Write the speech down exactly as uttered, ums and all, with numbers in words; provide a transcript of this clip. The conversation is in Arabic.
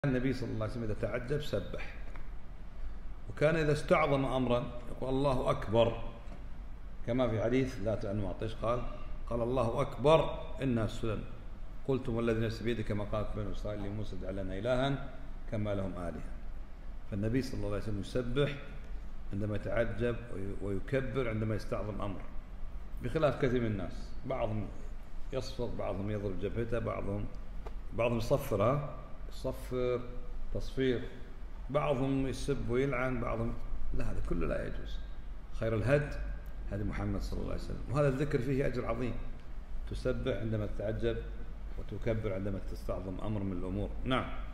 النبي صلى الله عليه وسلم إذا تعجب سبح، وكان إذا استعظم أمرا يقول الله أكبر، كما في حديث لا تأنوا عطيش قال قال الله أكبر إنها السنن قلتم والذي نفسي بيده كما قالت بنو إسرائيل لموسى اجعل لنا إلها كما لهم آلهة. فالنبي صلى الله عليه وسلم يسبح عندما يتعجب ويكبر عندما يستعظم أمر، بخلاف كثير من الناس، بعضهم يصفر، بعضهم يضرب جبهته، بعضهم بعضهم يصفرها يصفر تصفير، بعضهم يسب ويلعن، بعضهم لا، هذا كله لا يجوز. خير الهدي هدي محمد صلى الله عليه وسلم، وهذا الذكر فيه أجر عظيم. تسبح عندما تتعجب وتكبر عندما تستعظم أمر من الأمور. نعم.